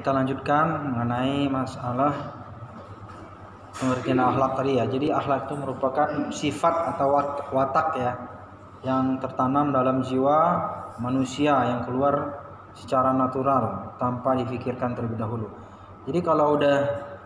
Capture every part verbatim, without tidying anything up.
kita lanjutkan mengenai masalah pengertian akhlak tadi ya. Jadi akhlak itu merupakan sifat atau watak ya yang tertanam dalam jiwa manusia yang keluar secara natural tanpa difikirkan terlebih dahulu. Jadi kalau udah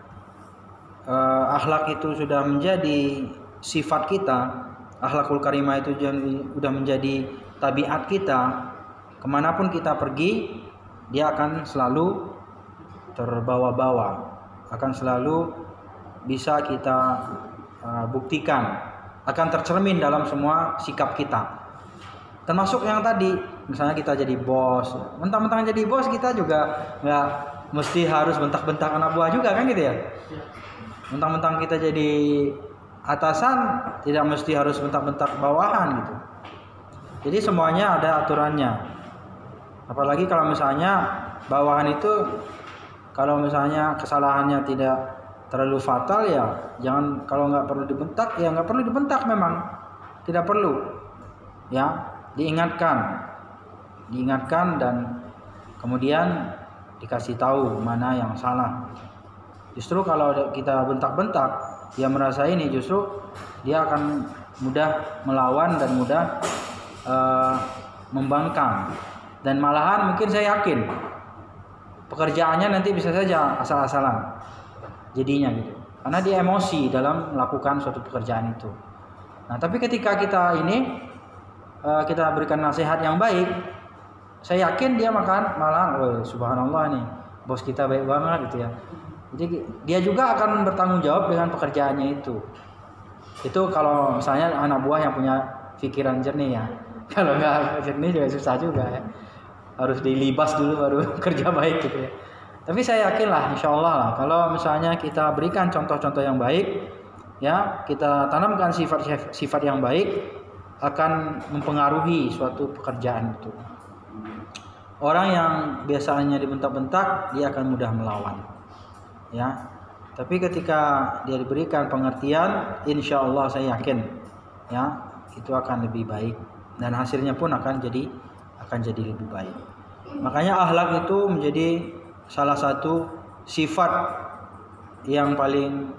eh, akhlak itu sudah menjadi sifat kita, akhlakul karimah itu sudah menjadi tabiat kita, kemanapun kita pergi dia akan selalu terbawa-bawa, akan selalu bisa kita uh, buktikan, akan tercermin dalam semua sikap kita. Termasuk yang tadi, misalnya kita jadi bos, mentang-mentang jadi bos kita juga nggak mesti harus bentak-bentak anak buah juga kan gitu ya. Mentang-mentang kita jadi atasan tidak mesti harus bentak-bentak bawahan gitu. Jadi semuanya ada aturannya. Apalagi kalau misalnya bawahan itu kalau misalnya kesalahannya tidak terlalu fatal ya jangan, kalau nggak perlu dibentak ya nggak perlu dibentak, memang tidak perlu ya, diingatkan diingatkan dan kemudian dikasih tahu mana yang salah. Justru kalau kita bentak-bentak dia merasa ini, justru dia akan mudah melawan dan mudah uh, membangkang, dan malahan mungkin saya yakin pekerjaannya nanti bisa saja asal-asalan jadinya gitu, karena dia emosi dalam melakukan suatu pekerjaan itu. Nah tapi ketika kita ini uh, kita berikan nasihat yang baik, saya yakin dia makan malah, oh subhanallah nih bos kita baik banget gitu ya. Jadi dia juga akan bertanggung jawab dengan pekerjaannya itu. Itu kalau misalnya anak buah yang punya pikiran jernih ya. Kalau nggak jernih juga susah juga ya. Harus dilibas dulu baru kerja baik gitu ya. Tapi saya yakin lah, insya Allah lah, kalau misalnya kita berikan contoh-contoh yang baik, ya kita tanamkan sifat-sifat yang baik, akan mempengaruhi suatu pekerjaan itu. Orang yang biasanya dibentak-bentak, dia akan mudah melawan, ya. Tapi ketika dia diberikan pengertian, insya Allah saya yakin, ya itu akan lebih baik dan hasilnya pun akan jadi akan jadi lebih baik. Makanya akhlak itu menjadi salah satu sifat yang paling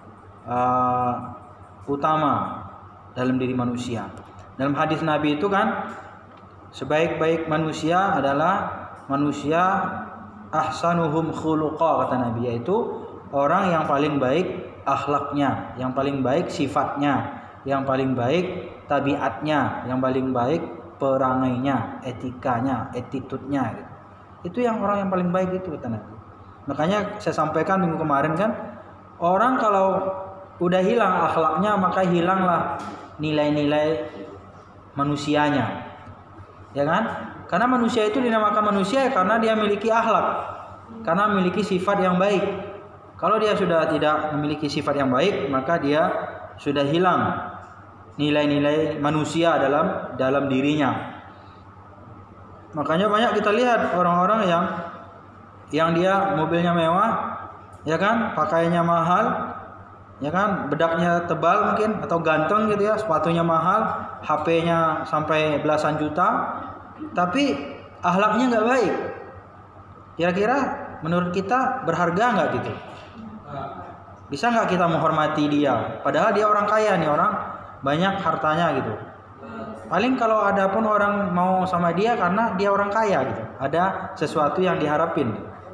uh, utama dalam diri manusia. Dalam hadis Nabi itu kan, sebaik-baik manusia adalah manusia ahsanuhum khuluqa, kata Nabi, yaitu orang yang paling baik akhlaknya, yang paling baik sifatnya, yang paling baik tabiatnya, yang paling baik perangainya, etikanya, attitude-nya gitu. Itu yang orang yang paling baik itu, kata Nabi. Makanya saya sampaikan minggu kemarin kan, orang kalau udah hilang akhlaknya maka hilanglah nilai-nilai manusianya, ya kan? Karena manusia itu dinamakan manusia karena dia memiliki akhlak, karena memiliki sifat yang baik. Kalau dia sudah tidak memiliki sifat yang baik, maka dia sudah hilang nilai-nilai manusia dalam dalam dirinya. Makanya banyak kita lihat orang-orang yang yang dia mobilnya mewah, ya kan, pakaiannya mahal, ya kan, bedaknya tebal mungkin atau ganteng gitu ya, sepatunya mahal, H P-nya sampai belasan juta, tapi akhlaknya nggak baik. Kira-kira menurut kita berharga nggak gitu? Bisa nggak kita menghormati dia? Padahal dia orang kaya nih, orang banyak hartanya gitu. Paling kalau ada pun orang mau sama dia karena dia orang kaya gitu, ada sesuatu yang diharapin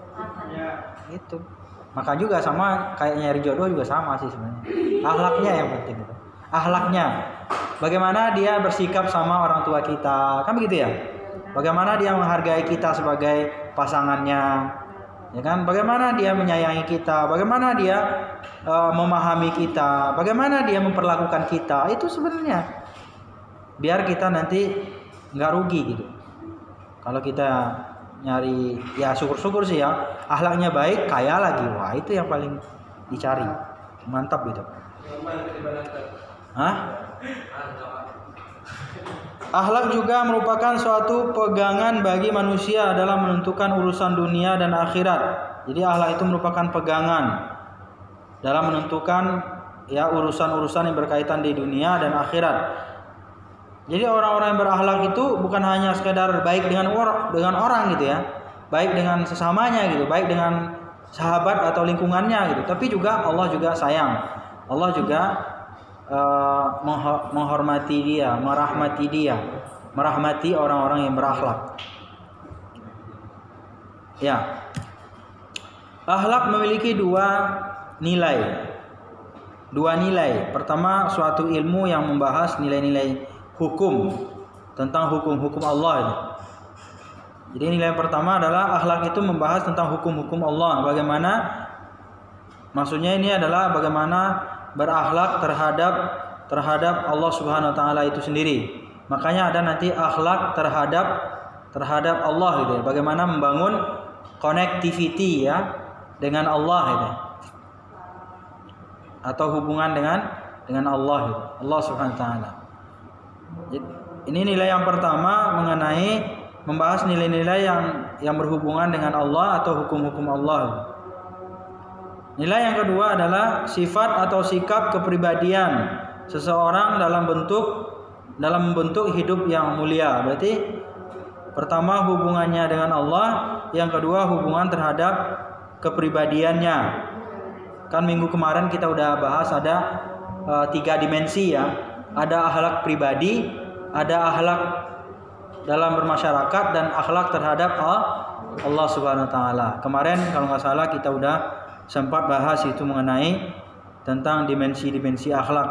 gitu. Maka juga sama kayak nyari jodoh juga sama sih sebenarnya. Akhlaknya yang penting gitu. Akhlaknya, bagaimana dia bersikap sama orang tua kita, kan begitu ya? Bagaimana dia menghargai kita sebagai pasangannya, ya kan? Bagaimana dia menyayangi kita, bagaimana dia uh, memahami kita, bagaimana dia memperlakukan kita, itu sebenarnya biar kita nanti nggak rugi gitu. Kalau kita nyari, ya syukur-syukur sih ya, akhlaknya baik, kaya lagi, wah itu yang paling dicari, mantap gitu. Hah? Akhlak juga merupakan suatu pegangan bagi manusia dalam menentukan urusan dunia dan akhirat. Jadi akhlak itu merupakan pegangan dalam menentukan ya urusan-urusan yang berkaitan di dunia dan akhirat. Jadi orang-orang yang berakhlak itu bukan hanya sekedar baik dengan orang, dengan orang gitu ya, baik dengan sesamanya gitu, baik dengan sahabat atau lingkungannya gitu. Tapi juga Allah juga sayang. Allah juga uh, menghormati dia, merahmati dia, merahmati orang-orang yang berakhlak. Ya. Akhlak memiliki dua nilai. Dua nilai. Pertama, suatu ilmu yang membahas nilai-nilai hukum, tentang hukum-hukum Allah itu. Jadi nilai yang pertama adalah akhlak itu membahas tentang hukum-hukum Allah. Bagaimana, maksudnya ini adalah bagaimana berakhlak terhadap terhadap Allah Subhanahu Wa Taala itu sendiri. Makanya ada nanti akhlak terhadap terhadap Allah gitu. Bagaimana membangun connectivity ya dengan Allah itu, atau hubungan dengan dengan Allah itu, Allah Subhanahu Wa Taala. Ini nilai yang pertama mengenai membahas nilai-nilai yang yang berhubungan dengan Allah atau hukum-hukum Allah. Nilai yang kedua adalah sifat atau sikap kepribadian seseorang dalam bentuk dalam bentuk hidup yang mulia. Berarti pertama hubungannya dengan Allah, yang kedua hubungan terhadap kepribadiannya. Kan minggu kemarin kita udah bahas ada uh, tiga dimensi ya. Ada akhlak pribadi, ada akhlak dalam bermasyarakat, dan akhlak terhadap Allah Subhanahu Wa Taala. Kemarin kalau nggak salah kita udah sempat bahas itu mengenai tentang dimensi-dimensi akhlak.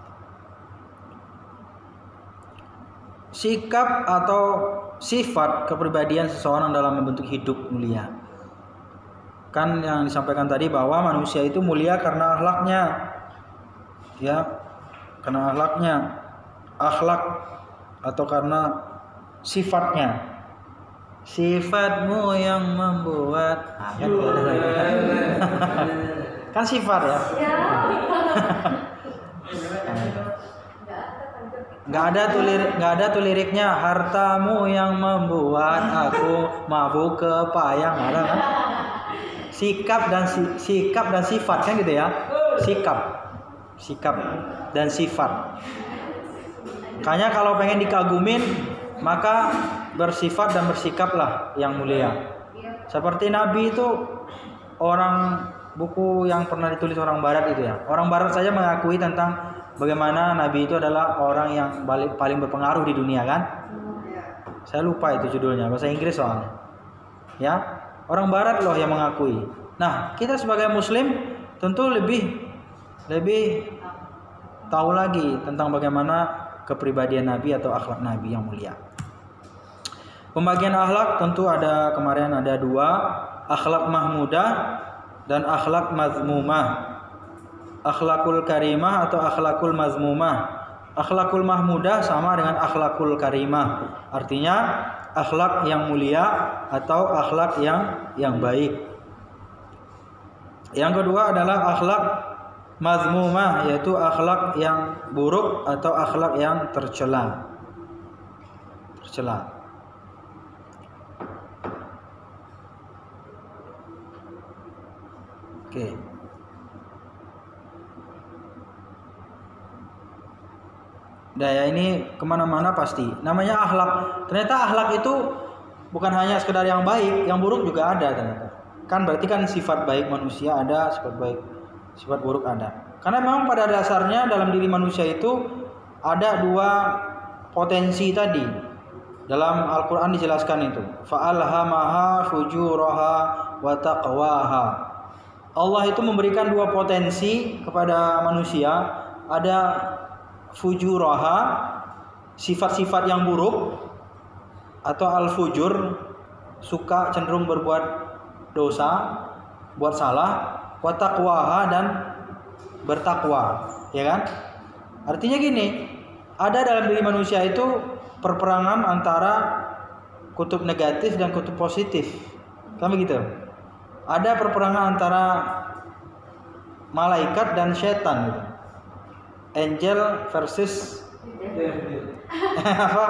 Sikap atau sifat kepribadian seseorang dalam membentuk hidup mulia. Kan yang disampaikan tadi bahwa manusia itu mulia karena akhlaknya, ya, karena akhlaknya, akhlak atau karena sifatnya. Sifatmu yang membuat ah, kan, kan sifat ya. Nggak ada tuh lirik, nggak ada tuh liriknya. Hartamu yang membuat aku mabuk kepayang, ada kan? Sikap dan si, sikap dan sifat kan gitu ya. Sikap, sikap dan sifat. Makanya kalau pengen dikagumin, maka bersifat dan bersikaplah yang mulia. Seperti Nabi itu, orang buku yang pernah ditulis orang Barat itu ya. Orang Barat saja mengakui tentang bagaimana Nabi itu adalah orang yang paling berpengaruh di dunia kan. Saya lupa itu judulnya, bahasa Inggris soalnya. Ya, orang Barat loh yang mengakui. Nah, kita sebagai Muslim tentu lebih lebih tahu lagi tentang bagaimana kepribadian Nabi atau akhlak Nabi yang mulia. Pembagian akhlak tentu ada, kemarin ada dua, akhlak mahmudah dan akhlak mazmumah. Akhlakul karimah atau akhlakul mazmumah. Akhlakul mahmudah sama dengan akhlakul karimah. Artinya akhlak yang mulia atau akhlak yang yang baik. Yang kedua adalah akhlak mazmumah, yaitu akhlak yang buruk atau akhlak yang tercela. Tercela. Oke. Nah ya, ini kemana-mana pasti. Namanya akhlak. Ternyata akhlak itu bukan hanya sekedar yang baik, yang buruk juga ada ternyata. Kan berarti kan sifat baik manusia ada, sifat baik, sifat buruk ada. Karena memang pada dasarnya dalam diri manusia itu ada dua potensi tadi. Dalam Al-Quran dijelaskan itu. Fa'alhamaha fujuraha wa taqwaha. Allah itu memberikan dua potensi kepada manusia. Ada fujuraha, sifat-sifat yang buruk, atau al-fujur, suka cenderung berbuat dosa, buat salah, wa taqwaha, dan bertakwa, ya kan? Artinya gini, ada dalam diri manusia itu perperangan antara kutub negatif dan kutub positif. Kan begitu? Ada perperangan antara malaikat dan setan gitu. Angel versus apa?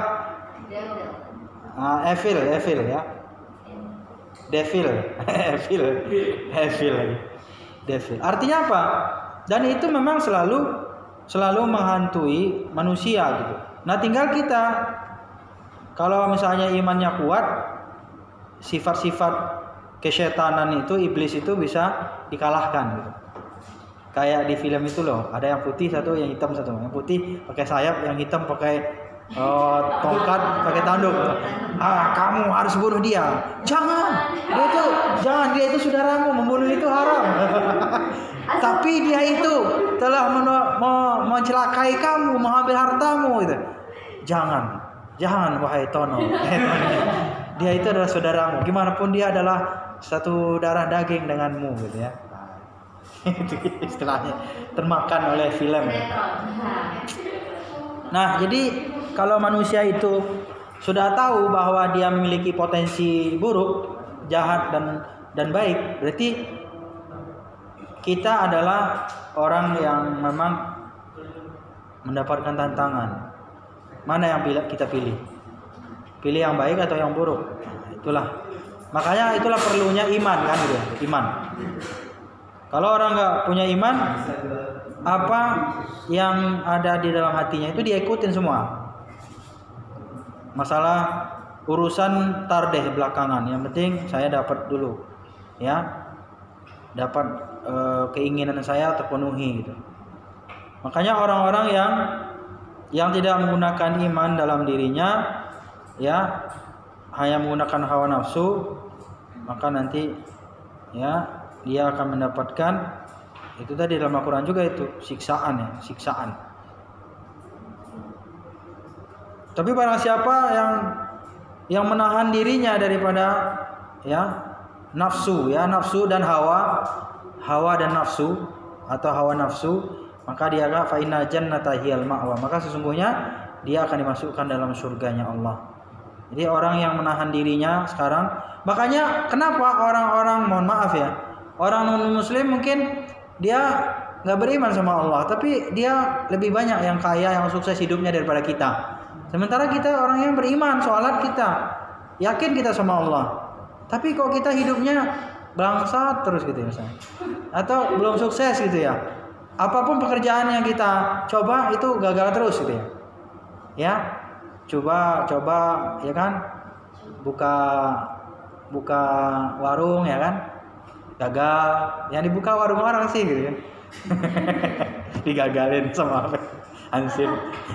Ah, evil, evil ya. Devil, evil, evil, devil. Artinya apa? Dan itu memang selalu selalu menghantui manusia gitu. Nah, tinggal kita kalau misalnya imannya kuat, sifat-sifat kesyetanan itu, iblis itu bisa dikalahkan gitu. Kayak di film itu loh, ada yang putih satu, yang hitam satu. Yang putih pakai sayap, yang hitam pakai uh, tongkat, pakai tanduk. Ah, kamu harus bunuh dia. Jangan, dia itu jangan, dia itu saudaramu, membunuh itu haram. Tapi dia itu telah mencelakai kamu, mengambil hartamu gitu. Jangan, jangan wahai Tono. Dia itu adalah saudaramu. Gimana pun dia adalah satu darah daging denganmu gitu ya. Itu istilahnya termakan oleh film. Nah, jadi kalau manusia itu sudah tahu bahwa dia memiliki potensi buruk, jahat dan dan baik, berarti kita adalah orang yang memang mendapatkan tantangan. Mana yang kita pilih? Pilih yang baik atau yang buruk? Nah, itulah. Makanya itulah perlunya iman kan gitu ya, iman. Kalau orang nggak punya iman, apa yang ada di dalam hatinya itu dia ikutin semua. Masalah urusan tardeh belakangan, yang penting saya dapat dulu, ya, dapat e, keinginan saya terpenuhi gitu. Makanya orang-orang yang yang tidak menggunakan iman dalam dirinya, ya, hanya menggunakan hawa nafsu, maka nanti, ya, dia akan mendapatkan itu tadi dalam Al-Quran juga itu siksaan ya, siksaan. Tapi barang siapa yang yang menahan dirinya daripada ya nafsu, ya nafsu dan hawa, hawa dan nafsu atau hawa nafsu, maka dia akan fa inna jannata hiyal ma'wa, maka sesungguhnya dia akan dimasukkan dalam surganya Allah. Jadi orang yang menahan dirinya sekarang, makanya kenapa orang-orang, mohon maaf ya, orang non-muslim mungkin dia nggak beriman sama Allah, tapi dia lebih banyak yang kaya, yang sukses hidupnya daripada kita. Sementara kita orang yang beriman, sholat kita, yakin kita sama Allah, tapi kok kita hidupnya bangsat terus gitu misalnya, atau belum sukses gitu ya. Apapun pekerjaan yang kita coba itu gagal terus gitu ya. Ya, coba coba ya kan, buka buka warung ya kan, gagal. Yang dibuka warung orang sih gitu ya. Digagalin sama Ansip.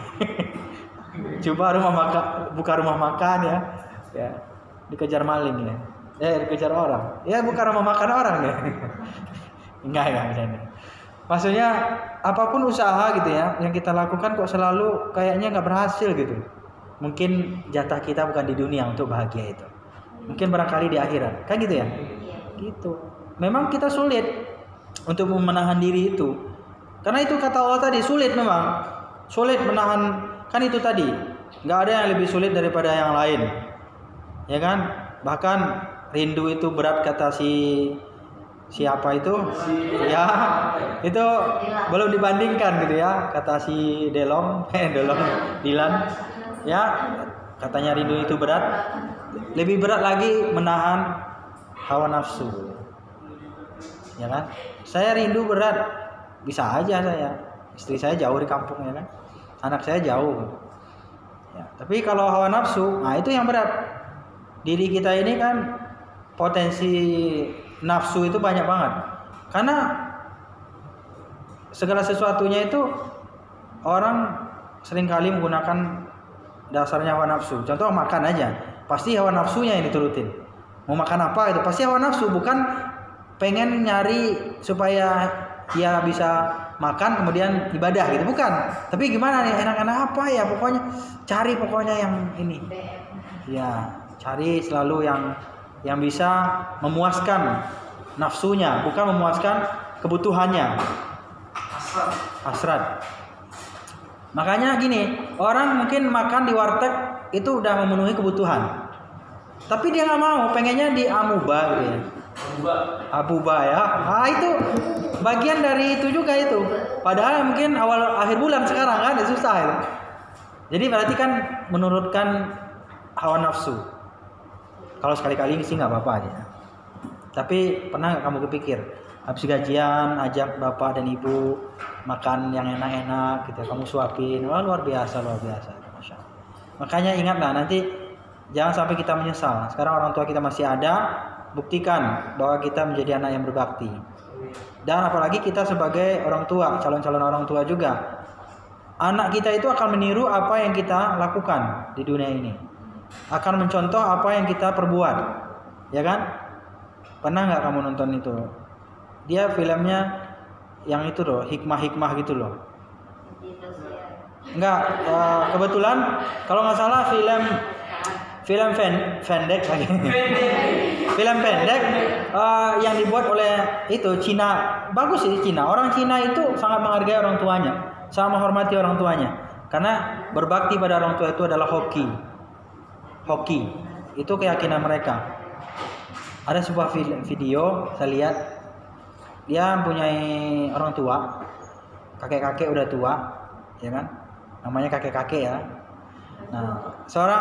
Coba rumah makan, buka rumah makan ya, ya dikejar maling ya, eh dikejar orang, ya buka rumah makan orang ya. Enggak ya misalnya. Maksudnya apapun usaha gitu ya, yang kita lakukan kok selalu kayaknya nggak berhasil gitu. Mungkin jatah kita bukan di dunia untuk bahagia itu. Mungkin barangkali di akhirat, kan gitu ya? Gitu. Memang kita sulit untuk menahan diri itu. Karena itu kata Allah tadi, sulit memang. Sulit menahan, kan itu tadi. Nggak ada yang lebih sulit daripada yang lain. Ya kan? Bahkan rindu itu berat kata si siapa itu? Ya, itu belum dibandingkan gitu ya. Kata si Delong, eh Delong, Dilan. Ya, katanya rindu itu berat. Lebih berat lagi menahan hawa nafsu. Ya kan? Saya rindu berat, bisa aja saya. Istri saya jauh di kampung ya kan. Anak saya jauh. Ya, tapi kalau hawa nafsu, nah itu yang berat. Diri kita ini kan potensi nafsu itu banyak banget. Karena segala sesuatunya itu orang seringkali menggunakan dasarnya hawa nafsu. Contoh makan aja, pasti hawa nafsunya yang diturutin. Mau makan apa itu pasti hawa nafsu, bukan pengen nyari supaya dia bisa makan kemudian ibadah gitu, bukan. Tapi gimana nih, enak-enak apa ya, pokoknya cari pokoknya yang ini. Ya, cari selalu yang yang bisa memuaskan nafsunya, bukan memuaskan kebutuhannya. Hasrat. Hasrat. Makanya gini, orang mungkin makan di warteg itu udah memenuhi kebutuhan, tapi dia nggak mau, pengennya di amuba gitu ya. Abuba ya, ah itu bagian dari itu juga itu. Padahal mungkin awal akhir bulan sekarang kan susah itu. Jadi berarti kan menurutkan hawa nafsu. Kalau sekali-kali sih nggak apa-apa aja. Tapi pernah nggak kamu kepikir habis gajian ajak bapak dan ibu makan yang enak-enak gitu, kamu suapin, wah luar biasa luar biasa, masya Allah. Makanya ingatlah nanti Jangan sampai kita menyesal. Sekarang orang tua kita masih ada, buktikan bahwa kita menjadi anak yang berbakti. Dan apalagi kita sebagai orang tua, calon-calon orang tua juga. Anak kita itu akan meniru apa yang kita lakukan di dunia ini. Akan mencontoh apa yang kita perbuat. Ya kan? Pernah nggak kamu nonton itu? Dia filmnya yang itu loh, hikmah-hikmah gitu loh. Enggak, uh, kebetulan kalau nggak salah film film pen, pendek lagi. Film pendek uh, yang dibuat oleh itu Cina. Bagus sih Cina. Orang Cina itu sangat menghargai orang tuanya, sangat menghormati orang tuanya. Karena berbakti pada orang tua itu adalah hoki. Hoki. Itu keyakinan mereka. Ada sebuah video saya lihat, dia mempunyai orang tua, kakek-kakek udah tua, ya kan? Namanya kakek-kakek ya. Nah, seorang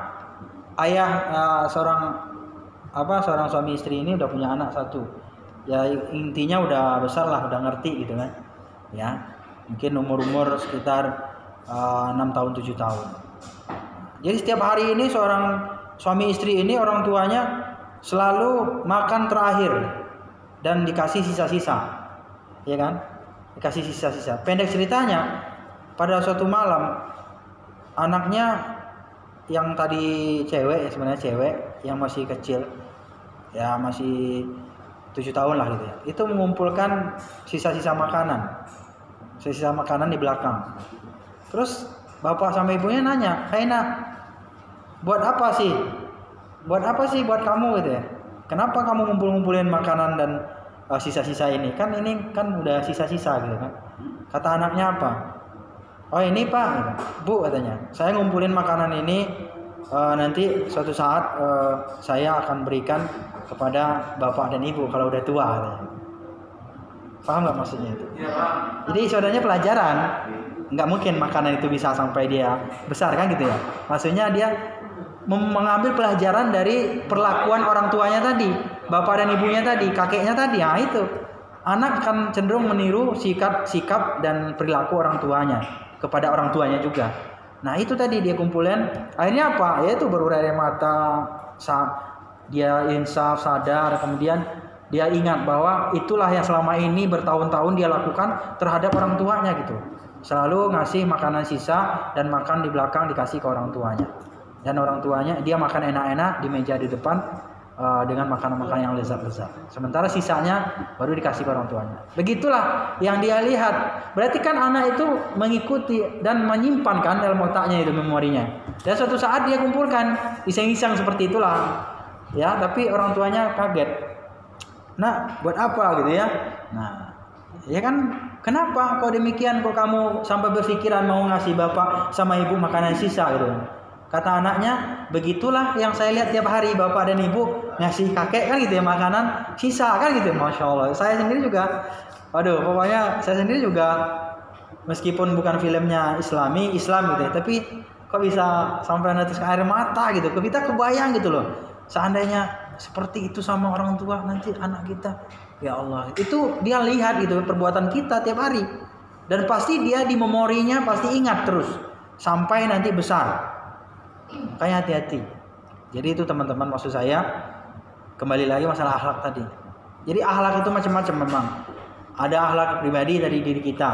ayah, uh, seorang apa, seorang suami istri ini udah punya anak satu. Ya intinya udah besar lah, udah ngerti gitu kan. Ya, mungkin umur-umur sekitar uh, enam tahun tujuh tahun. Jadi setiap hari ini seorang suami istri ini orang tuanya selalu makan terakhir dan dikasih sisa-sisa, ya kan? Dikasih sisa-sisa. Pendek ceritanya, pada suatu malam anaknya yang tadi cewek, sebenarnya cewek yang masih kecil, ya masih tujuh tahun lah gitu ya, itu mengumpulkan sisa-sisa makanan, sisa makanan di belakang. Terus bapak sama ibunya nanya, "Hai nak, buat apa sih? Buat apa sih buat kamu gitu ya? Kenapa kamu ngumpul-ngumpulin makanan dan uh, sisa-sisa ini? Kan ini kan udah sisa-sisa gitu kan." Kata anaknya apa? "Oh ini pak, gitu. Bu," katanya, "saya ngumpulin makanan ini uh, nanti suatu saat uh, saya akan berikan kepada bapak dan ibu kalau udah tua." Katanya. Paham nggak maksudnya itu? Jadi saudaranya pelajaran. Nggak mungkin makanan itu bisa sampai dia besar kan gitu ya. Maksudnya dia mengambil pelajaran dari perlakuan orang tuanya tadi, bapak dan ibunya tadi, kakeknya tadi. Nah itu, anak akan cenderung meniru sikap sikap dan perilaku orang tuanya kepada orang tuanya juga. Nah itu tadi dia kumpulin. Akhirnya apa? Yaitu berurai mata, dia insaf, sadar, kemudian dia ingat bahwa itulah yang selama ini bertahun-tahun dia lakukan terhadap orang tuanya gitu. Selalu ngasih makanan sisa dan makan di belakang dikasih ke orang tuanya. Dan orang tuanya dia makan enak-enak di meja di depan uh, dengan makanan-makanan yang lezat-lezat. Sementara sisanya baru dikasih ke orang tuanya. Begitulah yang dia lihat. Berarti kan anak itu mengikuti dan menyimpan kan dalam otaknya itu memorinya. Dan suatu saat dia kumpulkan iseng-iseng seperti itulah. Ya, tapi orang tuanya kaget. Nah, buat apa gitu ya? Nah, ya kan, kenapa kok demikian, kok kamu sampai berpikiran mau ngasih bapak sama ibu makanan sisa gitu? Kata anaknya, begitulah yang saya lihat tiap hari bapak dan ibu ngasih kakek kan gitu ya makanan sisa kan gitu. Masya Allah. Saya sendiri juga, waduh, pokoknya saya sendiri juga meskipun bukan filmnya Islami, Islam gitu ya, tapi kok bisa sampai netes air mata gitu. Kita kebayang gitu loh. Seandainya seperti itu sama orang tua nanti anak kita, ya Allah, itu dia lihat gitu perbuatan kita tiap hari, dan pasti dia di memorinya pasti ingat terus sampai nanti besar. Makanya hati-hati. Jadi itu teman-teman, maksud saya kembali lagi masalah akhlak tadi. Jadi akhlak itu macam-macam memang. Ada akhlak pribadi dari diri kita,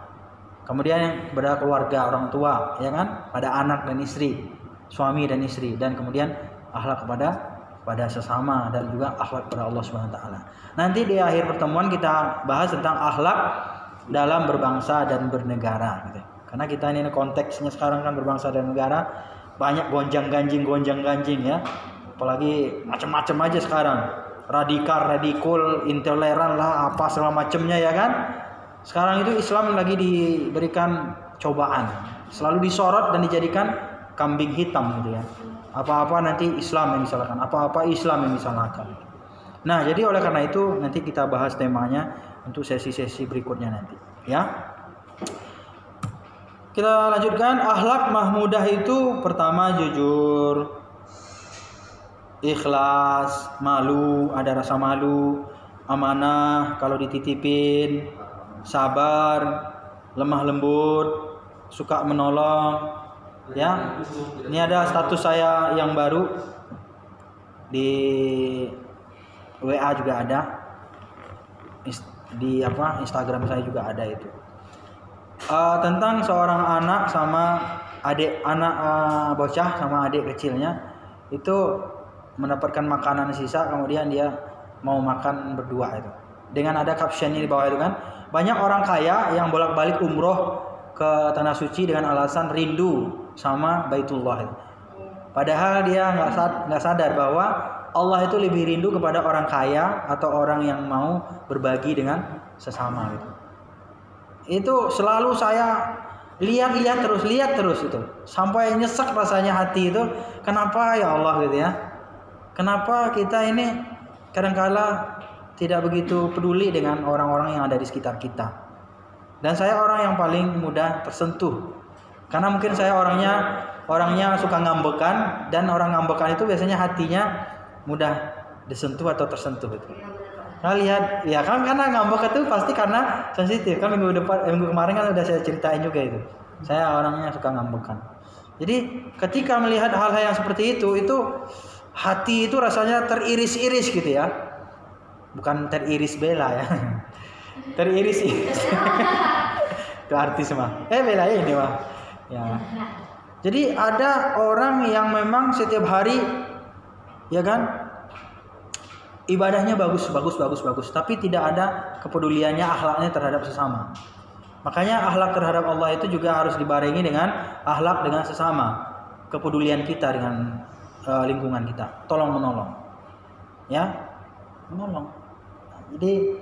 kemudian pada keluarga, orang tua, ya kan, pada anak dan istri, suami dan istri, dan kemudian akhlak kepada pada sesama, dan juga akhlak kepada Allah Subhanahu wa taala. Nanti di akhir pertemuan kita bahas tentang akhlak dalam berbangsa dan bernegara gitu. Karena kita ini konteksnya sekarang kan berbangsa dan negara, banyak gonjang-ganjing gonjang-ganjing ya. Apalagi macam-macam aja sekarang. Radikal, radikul, intoleran lah, apa segala macamnya ya kan. Sekarang itu Islam lagi diberikan cobaan. Selalu disorot dan dijadikan kambing hitam gitu ya. Apa-apa nanti Islam yang disalahkan, apa-apa Islam yang disalahkan. Nah, jadi oleh karena itu nanti kita bahas temanya untuk sesi-sesi berikutnya nanti, ya. Kita lanjutkan. Akhlak mahmudah itu pertama jujur, ikhlas, malu, ada rasa malu, amanah kalau dititipin, sabar, lemah lembut, suka menolong, Ya, ini ada status saya yang baru di W A juga ada, di apa Instagram saya juga ada itu. Uh, tentang seorang anak sama adik anak uh, bocah sama adik kecilnya itu mendapatkan makanan sisa, kemudian dia mau makan berdua itu. Dengan ada captionnya di bawah itu kan, banyak orang kaya yang bolak-balik umroh ke tanah suci dengan alasan rindu sama Baitullah itu. Padahal dia nggak sad, nggak sadar bahwa Allah itu lebih rindu kepada orang kaya atau orang yang mau berbagi dengan sesama gitu. Itu selalu saya lihat-lihat terus, lihat terus itu. Sampai nyesek rasanya hati itu. Kenapa ya Allah gitu ya? Kenapa kita ini kadang-kala tidak begitu peduli dengan orang-orang yang ada di sekitar kita? Dan saya orang yang paling mudah tersentuh. Karena mungkin saya orangnya orangnya suka ngambekan, dan orang ngambekan itu biasanya hatinya mudah disentuh atau tersentuh itu. Nah, lihat, ya kan karena ngambek itu pasti karena sensitif. Kan minggu depan, minggu kemarin kan udah saya ceritain juga itu. Saya orangnya suka ngambekan. Jadi ketika melihat hal-hal yang seperti itu, itu hati itu rasanya teriris-iris gitu ya. Bukan teriris bela ya. Teriris-iris. Itu artis mah. Eh bela ini mah. Ya. Jadi ada orang yang memang setiap hari, ya kan, ibadahnya bagus, bagus, bagus, bagus, tapi tidak ada kepeduliannya, akhlaknya terhadap sesama. Makanya akhlak terhadap Allah itu juga harus dibarengi dengan akhlak dengan sesama, kepedulian kita dengan uh, lingkungan kita, tolong menolong, ya, menolong. Jadi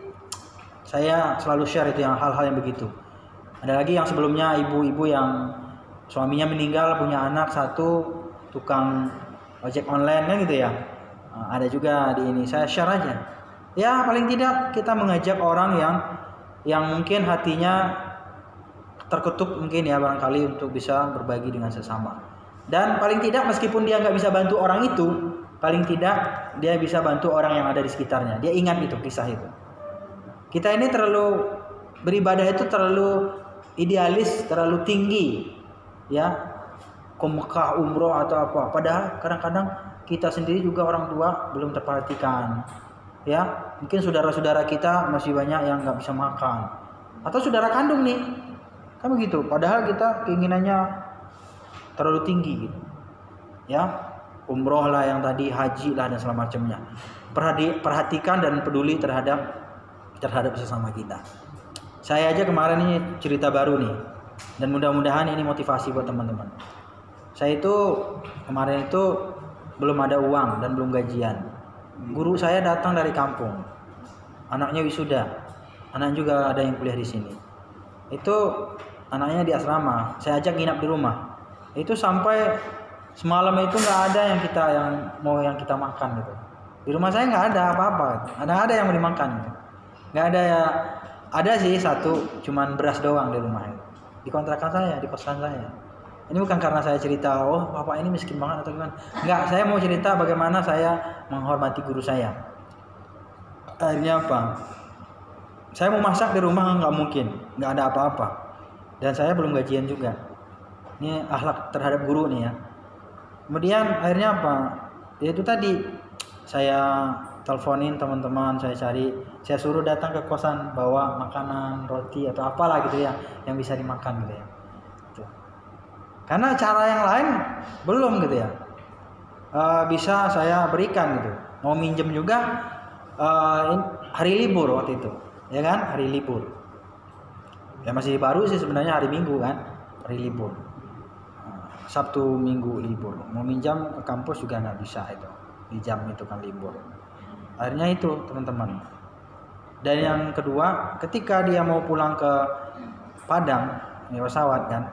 saya selalu share itu yang hal-hal yang begitu. Ada lagi yang sebelumnya ibu-ibu yang suaminya meninggal, punya anak satu, tukang ojek online kan gitu ya. Ada juga di ini, saya share aja. Ya paling tidak kita mengajak orang yang yang mungkin hatinya terketuk mungkin ya barangkali untuk bisa berbagi dengan sesama. Dan paling tidak meskipun dia nggak bisa bantu orang itu, paling tidak dia bisa bantu orang yang ada di sekitarnya. Dia ingat itu, kisah itu. Kita ini terlalu beribadah itu terlalu idealis, terlalu tinggi, ya, ke Mekah umroh atau apa. Padahal kadang-kadang kita sendiri juga orang tua belum terperhatikan, ya. Mungkin saudara-saudara kita masih banyak yang nggak bisa makan, atau saudara kandung nih, kan begitu. Padahal kita keinginannya terlalu tinggi, gitu. Ya, umroh lah yang tadi, haji lah dan segala macamnya. Perhatikan dan peduli terhadap terhadap sesama kita. Saya aja kemarin ini cerita baru nih, dan mudah-mudahan ini motivasi buat teman-teman. Saya itu kemarin itu belum ada uang dan belum gajian. Guru saya datang dari kampung, anaknya wisuda, anak juga ada yang kuliah di sini. Itu anaknya di asrama, saya ajak nginap di rumah. Itu sampai semalam itu nggak ada yang kita yang mau yang kita makan gitu. Di rumah saya nggak ada apa-apa, ada ada yang mau dimakan gitu. Nggak ada ya, ada sih satu, cuman beras doang di rumah itu. Di kontrakan saya, di kosan saya. Ini bukan karena saya cerita, oh bapak ini miskin banget atau gimana. Enggak, saya mau cerita bagaimana saya menghormati guru saya. Akhirnya apa? Saya mau masak di rumah nggak mungkin, nggak ada apa-apa. Dan saya belum gajian juga. Ini akhlak terhadap guru nih ya. Kemudian akhirnya apa? Ya itu tadi, saya teleponin teman-teman, saya cari, saya suruh datang ke kosan bawa makanan, roti atau apalah gitu ya, yang bisa dimakan gitu ya. Karena cara yang lain belum gitu ya, uh, bisa saya berikan gitu. Mau minjem juga uh, hari libur waktu itu, ya kan, hari libur. Ya masih baru sih sebenarnya, hari Minggu kan, hari libur. Uh, Sabtu Minggu libur. Mau minjam ke kampus juga nggak bisa itu, di jam itu kan libur. Akhirnya itu teman-teman. Dan yang kedua, ketika dia mau pulang ke Padang, naik pesawat kan.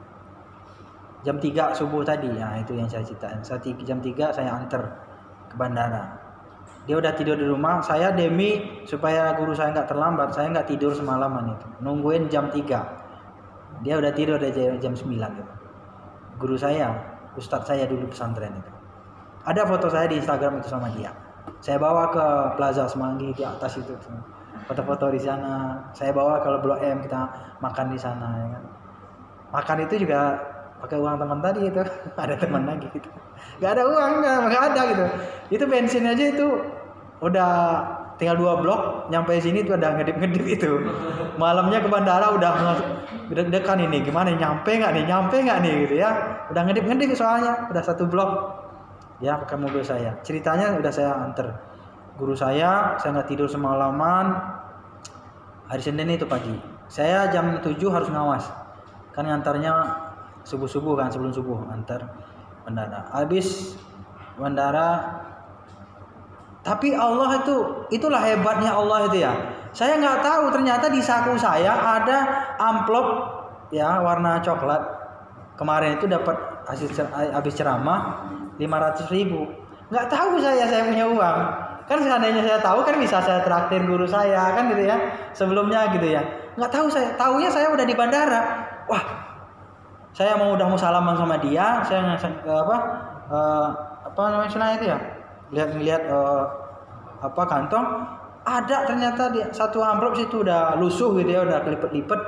Jam tiga subuh tadi, ya itu yang saya ceritain. Saat jam tiga saya antar ke bandara. Dia udah tidur di rumah. Saya demi supaya guru saya nggak terlambat, saya nggak tidur semalaman itu. Nungguin jam tiga. Dia udah tidur dari jam sembilan gitu. Guru saya, ustadz saya dulu pesantren itu. Ada foto saya di Instagram itu sama dia. Saya bawa ke Plaza Semanggi di atas itu. Foto-foto di sana. Saya bawa ke Blok M, kita makan di sana ya kan. Makan itu juga pakai uang teman tadi itu. Ada teman lagi gitu. Gak ada uang, gak, gak ada gitu. Itu bensin aja itu udah tinggal dua blok, nyampe sini tuh udah ngedip-ngedip itu. Malamnya ke bandara udah deg-degan ini, gimana nyampe nggak nih, nyampe nggak nih gitu ya. Udah ngedip-ngedip soalnya, udah satu blok. Ya pakai mobil saya. Ceritanya udah saya anter guru saya, saya nggak tidur semalaman. Hari Senin itu pagi. Saya jam tujuh harus ngawas. Kan ngantarnya subuh-subuh kan, sebelum subuh antar bandara. Habis bandara, tapi Allah itu, itulah hebatnya Allah itu ya. Saya nggak tahu ternyata di saku saya ada amplop ya warna coklat. Kemarin itu dapat hasil habis ceramah lima ratus ribu. Nggak tahu saya saya punya uang. Kan seandainya saya tahu kan bisa saya traktir guru saya kan gitu ya. Sebelumnya gitu ya. Nggak tahu saya, taunya saya udah di bandara. Wah, saya mau udah mau salaman sama dia, saya ngasih apa uh, apa namanya istilahnya itu ya, lihat-lihat uh, apa kantong, ada ternyata di satu amplop situ udah lusuh gitu ya, udah kelipet-lipet.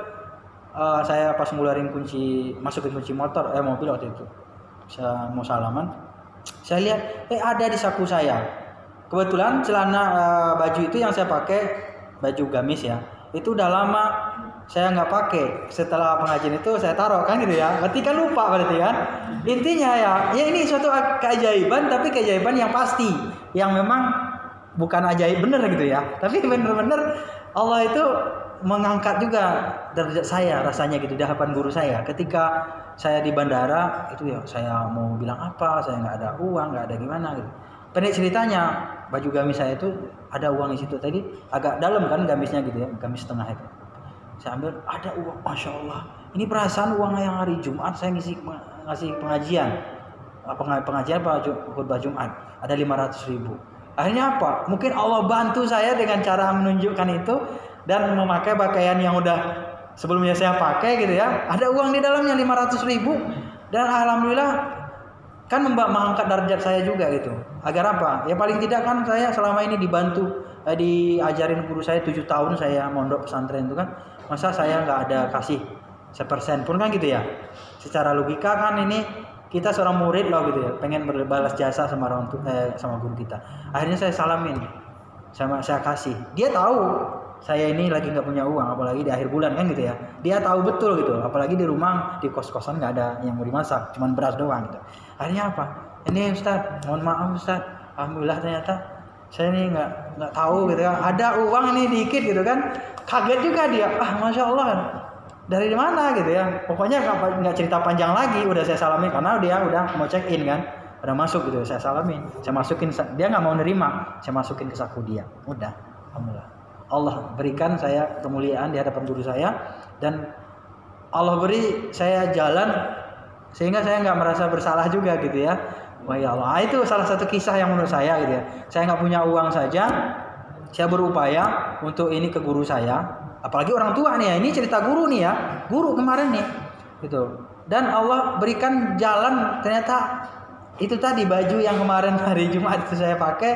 Uh, saya pas ngeluarin kunci, masukin kunci motor, eh mobil waktu itu, saya mau salaman, saya lihat, eh ada di saku saya. Kebetulan celana uh, baju itu yang saya pakai baju gamis ya, itu udah lama saya nggak pakai. Setelah pengajian itu saya taruh kan gitu ya. Berarti kan lupa berarti kan. Intinya ya, ya ini suatu keajaiban, tapi keajaiban yang pasti, yang memang bukan ajaib bener gitu ya. Tapi bener-bener Allah itu mengangkat juga derajat saya rasanya gitu di hadapan guru saya. Ketika saya di bandara itu ya, saya mau bilang apa, saya nggak ada uang, nggak ada gimana gitu. Pendek ceritanya, baju gamis saya itu ada uang di situ tadi, agak dalam kan gamisnya gitu ya, gamis setengah itu. Saya ambil, ada uang, masya Allah. Ini perasaan uang yang hari Jumat saya ngisi ngasih pengajian, pengajian khutbah Jumat, ada lima ratus ribu. Akhirnya apa? Mungkin Allah bantu saya dengan cara menunjukkan itu dan memakai pakaian yang udah sebelumnya saya pakai gitu ya. Ada uang di dalamnya lima ratus ribu dan alhamdulillah kan mengangkat derajat saya juga gitu. Agar apa? Ya paling tidak kan saya selama ini dibantu, eh, diajarin guru saya tujuh tahun saya mondok pesantren itu kan. Masa saya nggak ada kasih sepersen pun kan gitu ya. Secara logika kan ini kita seorang murid loh gitu ya, pengen berbalas jasa sama orang tua, eh, sama guru kita. Akhirnya saya salamin, sama saya kasih. Dia tahu saya ini lagi nggak punya uang, apalagi di akhir bulan kan gitu ya. Dia tahu betul gitu, apalagi di rumah di kos-kosan nggak ada yang mau dimasak, cuman beras doang gitu. Akhirnya apa? Ini Ustaz, mohon maaf Ustaz, alhamdulillah ternyata saya ini nggak nggak tahu gitu ya. Ada uang ini dikit gitu kan. Kaget juga dia, ah masya Allah kan. Dari mana gitu ya. Pokoknya nggak cerita panjang lagi, udah saya salamin karena dia udah mau check in kan. Udah masuk gitu, saya salamin, saya masukin, dia nggak mau nerima, saya masukin ke saku dia. Udah, alhamdulillah. Allah berikan saya kemuliaan di hadapan guru saya dan Allah beri saya jalan sehingga saya nggak merasa bersalah juga gitu ya. Wah ya Allah, itu salah satu kisah yang menurut saya gitu ya. Saya nggak punya uang saja, saya berupaya untuk ini ke guru saya, apalagi orang tua nih ya. Ini cerita guru nih ya, guru kemarin nih, gitu. Dan Allah berikan jalan ternyata itu tadi baju yang kemarin hari Jumat itu saya pakai,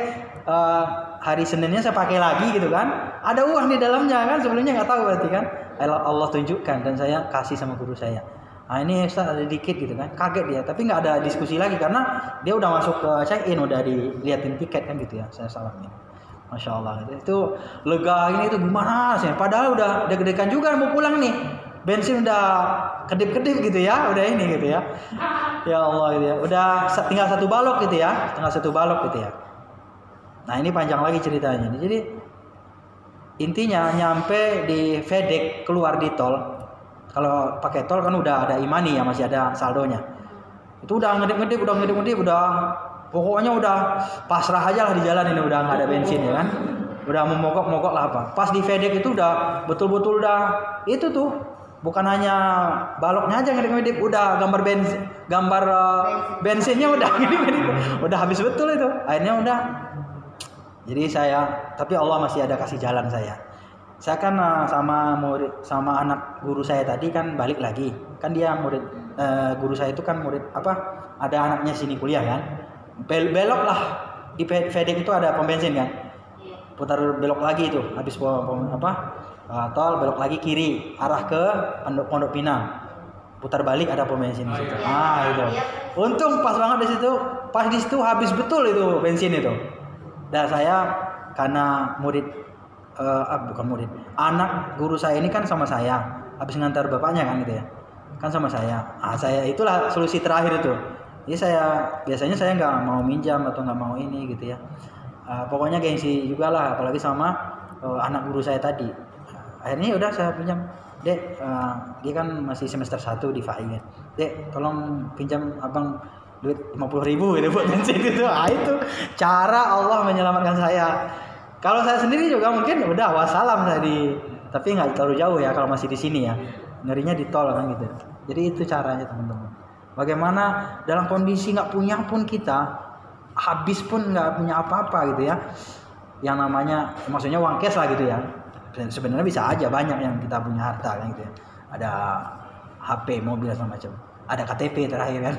uh, hari Seninnya saya pakai lagi gitu kan. Ada uang di dalamnya kan, sebelumnya nggak tahu berarti kan. Allah tunjukkan dan saya kasih sama guru saya. Nah ini Ustaz ada dikit gitu kan, kaget dia, tapi nggak ada diskusi lagi karena dia udah masuk ke check in, udah diliatin tiket kan gitu ya, saya salamin. Masya Allah itu lega ini itu gimana sih? Padahal udah deg-degan juga mau pulang nih, bensin udah kedip-kedip gitu ya, udah ini gitu ya. Ya Allah gitu ya, udah tinggal satu balok gitu ya, tinggal satu balok gitu ya. Nah ini panjang lagi ceritanya. Jadi intinya nyampe di FedEx keluar di tol. Kalau pakai tol kan udah ada imani ya, masih ada saldonya. Itu udah ngedip-ngedip, udah ngedip-ngedip, udah pokoknya udah pasrah aja lah di jalan ini, udah nggak ada bensin ya kan. Udah memogok-mogok lah apa. Pas di FedEx itu udah betul-betul udah itu tuh bukan hanya baloknya aja ngedip-ngedip, udah gambar bensin, gambar uh, bensinnya udah ngedip-ngedip, udah habis betul itu. Akhirnya udah. Jadi saya, tapi Allah masih ada kasih jalan saya. Saya kan uh, sama murid, sama anak guru saya tadi kan balik lagi. Kan dia murid, uh, guru saya itu kan murid apa? Ada anaknya sini kuliah kan. Bel belok lah di FedEx itu ada pom bensin kan. Putar belok lagi itu, habis pom, pom apa? Uh, tol belok lagi kiri arah ke Pondok Pondok Pinang. putar balik ada pom bensin di situ. Ah itu. Untung pas banget di situ, pas di situ habis betul itu bensin itu. Dan saya karena murid uh, ah, bukan murid, anak guru saya ini kan sama saya, habis ngantar bapaknya kan gitu ya. Kan sama saya. Ah saya itulah solusi terakhir itu. Jadi saya biasanya saya nggak mau minjam atau nggak mau ini gitu ya. Uh, pokoknya gengsi juga lah, apalagi sama uh, anak guru saya tadi. Akhirnya udah saya pinjam. Dek, uh, dia kan masih semester satu di F A I kan. Dek, tolong pinjam abang duit lima puluh ribu gitu buat bensin itu. Ah itu cara Allah menyelamatkan saya. Kalau saya sendiri juga mungkin udah wassalam tadi, tapi nggak terlalu jauh ya kalau masih di sini ya. Ngerinya di tol kan gitu. Jadi itu caranya teman-teman. Bagaimana dalam kondisi nggak punya pun kita, habis pun nggak punya apa-apa gitu ya. Yang namanya maksudnya uang cash lah gitu ya. Sebenarnya bisa aja banyak yang kita punya harta kan gitu ya. Ada H P, mobil sama macam. Ada K T P terakhir kan.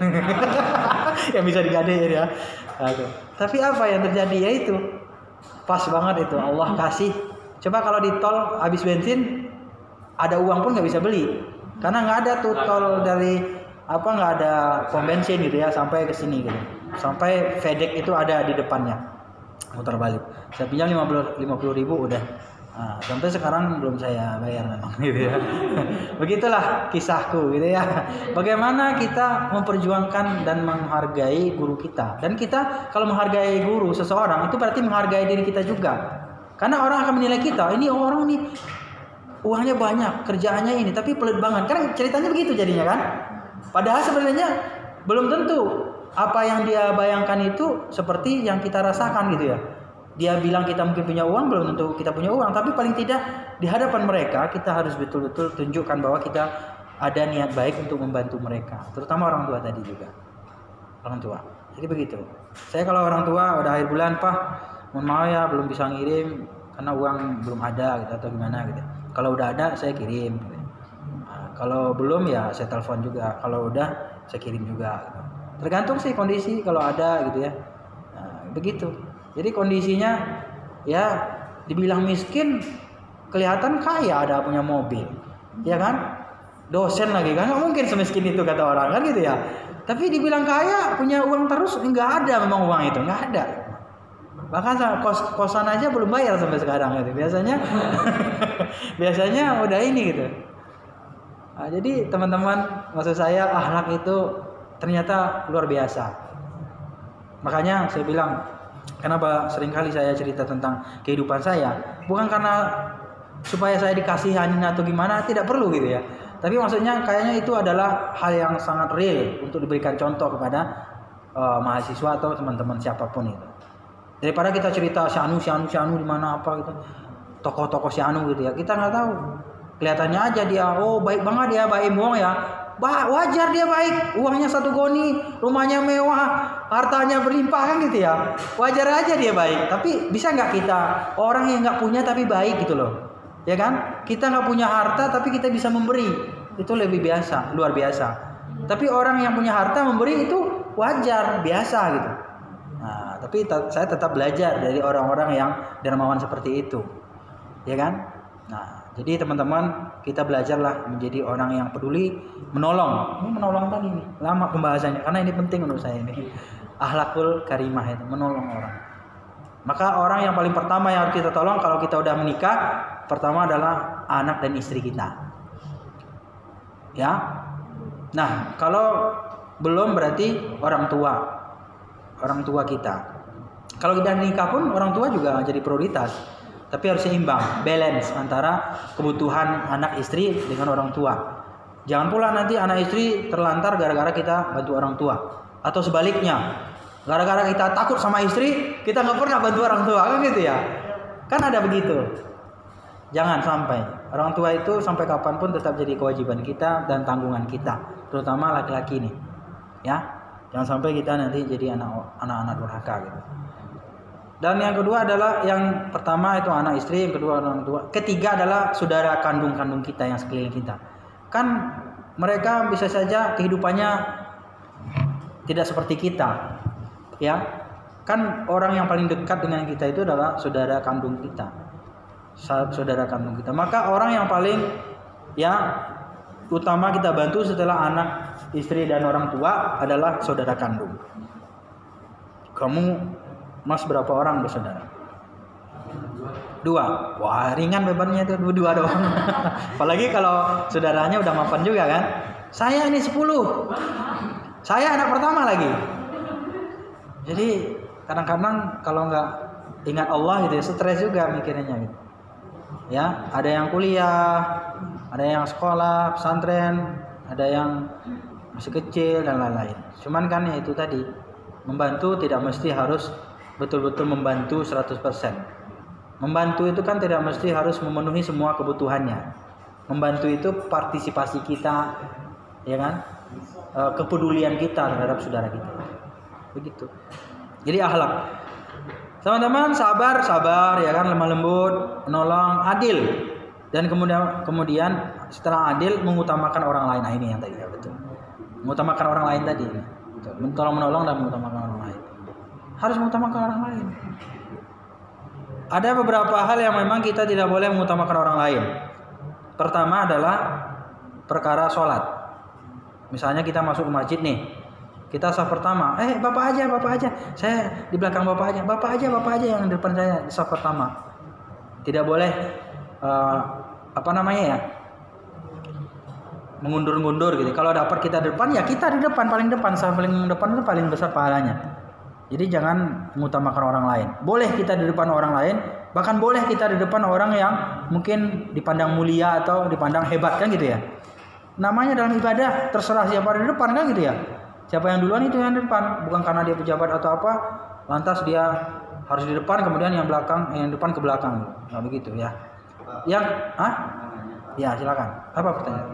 Yang bisa digadein ya. Aduh. Tapi apa yang terjadi ya itu pas banget itu Allah kasih. Coba kalau di tol habis bensin ada uang pun nggak bisa beli. Karena nggak ada tuh tol dari apa nggak ada pom bensin gitu ya sampai ke sini gitu. Sampai FedEx itu ada di depannya. Muter balik. Saya pinjam lima puluh ribu udah. Nah, sampai sekarang belum saya bayar memang gitu ya. Begitulah kisahku gitu ya. Bagaimana kita memperjuangkan dan menghargai guru kita. Dan kita kalau menghargai guru seseorang itu berarti menghargai diri kita juga. Karena orang akan menilai kita, ini orang nih uangnya banyak, kerjaannya ini tapi pelit banget. Kan ceritanya begitu jadinya kan. Padahal sebenarnya belum tentu apa yang dia bayangkan itu seperti yang kita rasakan gitu ya. Dia bilang kita mungkin punya uang, belum tentu kita punya uang. Tapi paling tidak di hadapan mereka kita harus betul-betul tunjukkan bahwa kita ada niat baik untuk membantu mereka. Terutama orang tua tadi juga. Orang tua. Jadi begitu. Saya kalau orang tua udah akhir bulan, Pak, mohon maaf ya belum bisa ngirim karena uang belum ada gitu atau gimana gitu. Kalau udah ada saya kirim. Gitu. Nah, kalau belum ya saya telepon juga. Kalau udah saya kirim juga. Gitu. Tergantung sih kondisi kalau ada gitu ya. Nah, begitu. Jadi kondisinya ya dibilang miskin kelihatan kaya, ada punya mobil, ya kan? Dosen lagi kan, nggak mungkin semiskin itu kata orang kan gitu ya. Tapi dibilang kaya punya uang terus nggak ada memang uang itu nggak ada. Bahkan kos kosan aja belum bayar sampai sekarang gitu. Biasanya biasanya udah ini gitu. Nah, jadi teman-teman maksud saya akhlak itu ternyata luar biasa. Makanya saya bilang. Kenapa seringkali saya cerita tentang kehidupan saya, bukan karena supaya saya dikasihanin atau gimana, tidak perlu gitu ya. Tapi maksudnya kayaknya itu adalah hal yang sangat real untuk diberikan contoh kepada uh, mahasiswa atau teman-teman siapapun itu. Daripada kita cerita si Anu, si Anu, si Anu di mana apa gitu, tokoh-tokoh si Anu gitu ya, kita nggak tahu. Kelihatannya aja dia, oh baik banget ya, baik bohong ya. Bah, wajar dia baik, uangnya satu goni, rumahnya mewah, hartanya berlimpah kan gitu ya. Wajar aja dia baik. Tapi bisa nggak kita orang yang nggak punya tapi baik gitu loh, ya kan? Kita nggak punya harta tapi kita bisa memberi, itu lebih biasa, luar biasa. Tapi orang yang punya harta memberi itu wajar, biasa gitu. Nah, tapi t- saya tetap belajar dari orang-orang yang dermawan seperti itu, ya kan? Nah. Jadi teman-teman kita belajarlah menjadi orang yang peduli, menolong. Ini menolong tadi nih, lama pembahasannya karena ini penting menurut saya ini. Akhlakul karimah itu menolong orang. Maka orang yang paling pertama yang harus kita tolong kalau kita udah menikah, pertama adalah anak dan istri kita. Ya. Nah, kalau belum berarti orang tua. Orang tua kita. Kalau kita nikah pun orang tua juga jadi prioritas. Tapi harus seimbang, balance antara kebutuhan anak istri dengan orang tua. Jangan pula nanti anak istri terlantar gara-gara kita bantu orang tua. Atau sebaliknya, gara-gara kita takut sama istri, kita nggak pernah bantu orang tua, kan gitu ya? Kan ada begitu. Jangan sampai. Orang tua itu sampai kapanpun tetap jadi kewajiban kita dan tanggungan kita. Terutama laki-laki nih. Ya, jangan sampai kita nanti jadi anak anak-anak durhaka gitu. Dan yang kedua adalah yang pertama itu anak istri, yang kedua orang tua, ketiga adalah saudara kandung-kandung kita yang sekeliling kita. Kan mereka bisa saja kehidupannya tidak seperti kita, ya. Kan orang yang paling dekat dengan kita itu adalah saudara kandung kita, saudara kandung kita. Maka orang yang paling ya utama kita bantu setelah anak, istri dan orang tua adalah saudara kandung. Kamu mas berapa orang bersaudara? Dua. Wah, ringan bebannya itu dua doang. Apalagi kalau saudaranya udah mapan juga kan. Saya ini sepuluh. Saya anak pertama lagi. Jadi kadang-kadang kalau nggak ingat Allah gitu ya, stres juga mikirnya gitu. Ya, ada yang kuliah, ada yang sekolah, pesantren, ada yang masih kecil dan lain-lain. Cuman kan ya itu tadi, membantu tidak mesti harus betul-betul membantu seratus persen. Membantu itu kan tidak mesti harus memenuhi semua kebutuhannya. Membantu itu partisipasi kita, ya kan? E, kepedulian kita terhadap saudara kita. Begitu. Jadi akhlak. Teman-teman sabar, sabar ya kan, lemah lembut, menolong, adil. Dan kemudian kemudian setelah adil mengutamakan orang lain. Nah, ini yang tadi ya betul. Mengutamakan orang lain tadi. Betul. Menolong menolong dan mengutamakan orang lain. Harus mengutamakan orang lain. Ada beberapa hal yang memang kita tidak boleh mengutamakan orang lain. Pertama adalah perkara sholat. Misalnya kita masuk ke masjid nih, kita saf pertama, eh bapak aja, bapak aja, saya di belakang bapak aja, bapak aja, bapak aja yang di depan saya di saf pertama. Tidak boleh uh, apa namanya ya, mengundur-ngundur gitu. Kalau dapat kita di depan, ya kita di depan, paling depan, saf paling depan itu paling besar pahalanya. Jadi jangan mengutamakan orang lain. Boleh kita di depan orang lain, bahkan boleh kita di depan orang yang mungkin dipandang mulia atau dipandang hebat kan gitu ya. Namanya dalam ibadah terserah siapa di depan kan gitu ya. Siapa yang duluan itu yang di depan, bukan karena dia pejabat atau apa, lantas dia harus di depan kemudian yang belakang, yang depan ke belakang. Nah begitu ya. Yang, ah? Ya silakan. Apa pertanyaan?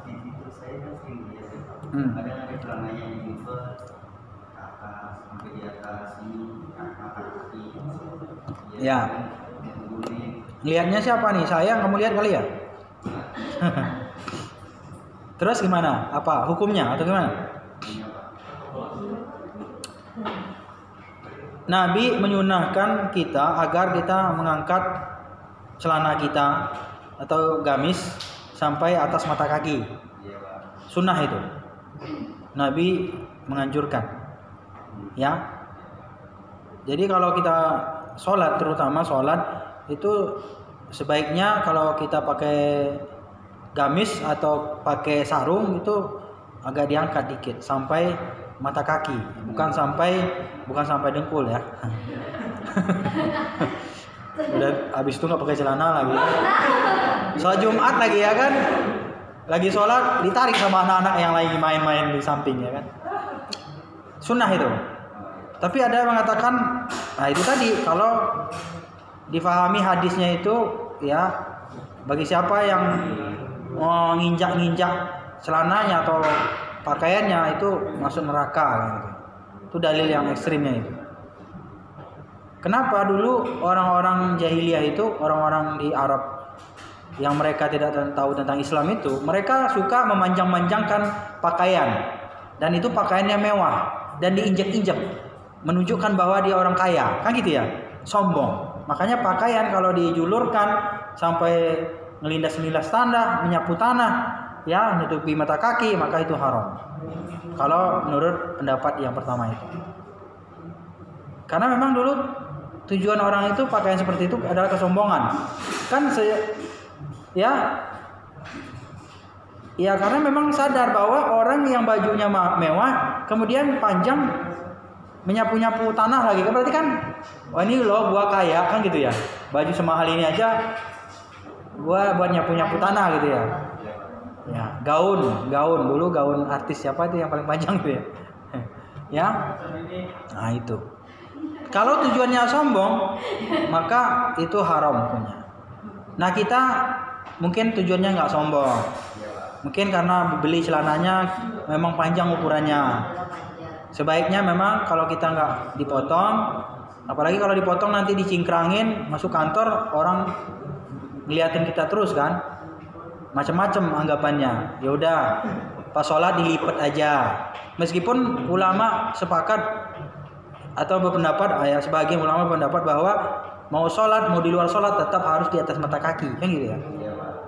Hmm. Ya. Lihatnya siapa nih? Saya, kamu lihat kali ya? Terus gimana? Apa hukumnya atau gimana? Nabi menyunahkan kita agar kita mengangkat celana kita atau gamis sampai atas mata kaki. Sunnah itu. Nabi menganjurkan. Ya. Jadi kalau kita sholat, terutama sholat itu sebaiknya kalau kita pakai gamis atau pakai sarung itu agak diangkat dikit sampai mata kaki, bukan sampai bukan sampai dengkul ya. Udah habis itu nggak pakai celana lagi. Sholat Jumat lagi ya kan, lagi sholat ditarik sama anak-anak yang lagi main-main di samping ya kan. Sunnah itu. Tapi ada yang mengatakan, nah itu tadi kalau difahami hadisnya itu ya bagi siapa yang mau nginjak-nginjak celananya atau pakaiannya itu masuk neraka gitu. Itu dalil yang ekstrimnya itu. Kenapa dulu orang-orang jahiliyah itu, orang-orang di Arab yang mereka tidak tahu tentang Islam itu, mereka suka memanjang-manjangkan pakaian dan itu pakaiannya mewah dan diinjak-injak menunjukkan bahwa dia orang kaya, kan gitu ya, sombong. Makanya pakaian kalau dijulurkan sampai ngelindas-ngelindas tanah, menyapu tanah, ya menutupi mata kaki, maka itu haram. Kalau menurut pendapat yang pertama itu, karena memang dulu tujuan orang itu pakaian seperti itu adalah kesombongan, kan saya, ya, ya karena memang sadar bahwa orang yang bajunya mewah, kemudian panjang menyapu-nyapu tanah lagi, kan berarti kan, wah ini loh gua kaya kan gitu ya, baju semahal ini aja gua buat nyapu-nyapu tanah gitu ya. Ya, gaun, gaun dulu gaun artis siapa itu yang paling panjang tuh ya. Ya. Nah, itu. Kalau tujuannya sombong, maka itu haram punya. Nah, kita mungkin tujuannya nggak sombong. Mungkin karena beli celananya memang panjang ukurannya. Sebaiknya memang kalau kita nggak dipotong, apalagi kalau dipotong nanti dicingkrangin, masuk kantor orang ngeliatin kita terus kan, macam-macam anggapannya. Ya udah, pas sholat dilipat aja. Meskipun ulama sepakat atau berpendapat, ya sebagian ulama berpendapat bahwa mau sholat mau di luar sholat tetap harus di atas mata kaki, kan gitu ya.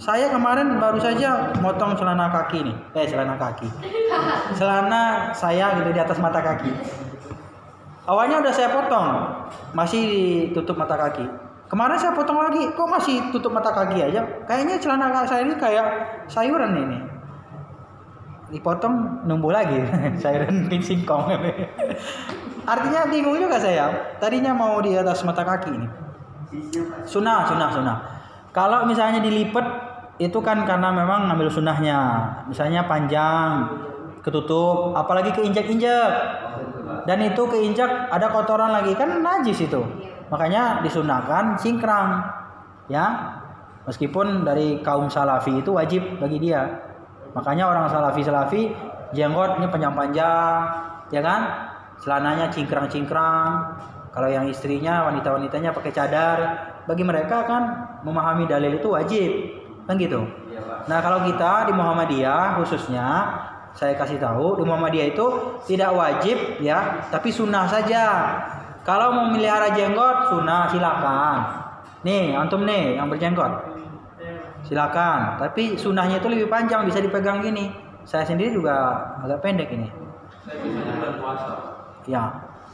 Saya kemarin baru saja motong celana kaki nih. Eh, celana kaki. Celana saya gitu di atas mata kaki. Awalnya udah saya potong, masih ditutup mata kaki. Kemarin saya potong lagi, kok masih tutup mata kaki aja? Kayaknya celana saya ini kayak sayuran ini. Dipotong numbuh lagi, sayuran pink singkong. Artinya bingung juga saya. Tadinya mau di atas mata kaki ini. Sunnah, sunnah, sunnah. Kalau misalnya dilipat itu kan karena memang ngambil sunnahnya. Misalnya panjang, ketutup, apalagi keinjak-injak. Dan itu keinjak ada kotoran lagi, kan najis itu. Makanya disunahkan cingkrang. Ya. Meskipun dari kaum salafi itu wajib bagi dia. Makanya orang salafi-salafi jenggotnya panjang-panjang, ya kan? Celananya cingkrang-cingkrang. Kalau yang istrinya, wanita-wanitanya pakai cadar. Bagi mereka kan memahami dalil itu wajib. Kan gitu. Nah, kalau kita di Muhammadiyah khususnya saya kasih tahu, di Muhammadiyah itu tidak wajib ya, tapi sunnah saja. Kalau mau melihara jenggot sunnah silakan. Nih, antum nih yang berjenggot. Silakan, tapi sunnahnya itu lebih panjang, bisa dipegang gini. Saya sendiri juga agak pendek ini. Ya.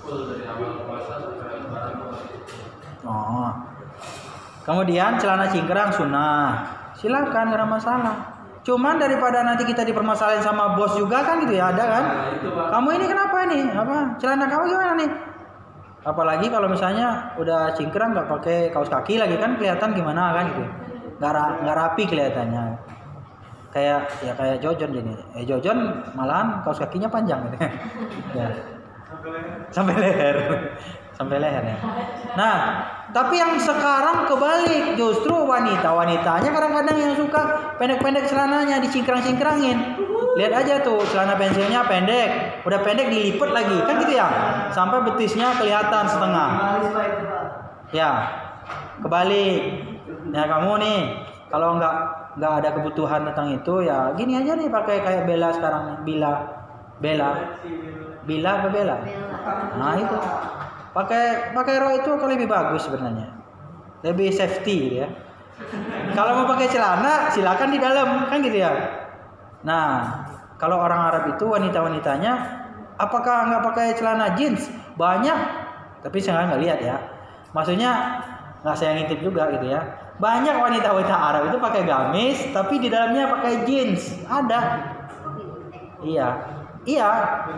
Oh. Kemudian celana cingkrang sunnah. Silakan, gak ada masalah. Cuman daripada nanti kita dipermasalahin sama bos juga kan gitu ya, ada kan? Kamu ini kenapa nih? Apa? Celana kamu gimana nih? Apalagi kalau misalnya udah cingkrang nggak pakai kaos kaki lagi kan kelihatan gimana kan gitu. Nggak ra, nggak rapi kelihatannya. Kayak ya kayak Jojon jadi. Eh Jojon malahan kaos kakinya panjang gitu. Ya. Sampai leher. Sampai leher ya. Nah, tapi yang sekarang kebalik, justru wanita-wanitanya kadang-kadang yang suka pendek-pendek celananya dicingkrang-cingkrangin. Lihat aja tuh celana pensilnya pendek, udah pendek dilipet lagi, kan gitu ya, sampai betisnya kelihatan setengah. Ya, kebalik. Nah kamu nih, kalau nggak nggak ada kebutuhan tentang itu ya gini aja nih, pakai kayak Bella sekarang, Bila, Bella, Bila apa Bella? Nah itu. Pakai pakai rok itu kalau lebih bagus sebenarnya, lebih safety ya. Kalau mau pakai celana silakan di dalam kan gitu ya. Nah kalau orang Arab itu wanita-wanitanya apakah nggak pakai celana jeans? Banyak, tapi saya nggak lihat ya. Maksudnya nggak saya ngintip juga gitu ya. Banyak wanita-wanita Arab itu pakai gamis tapi di dalamnya pakai jeans, ada. Iya, iya,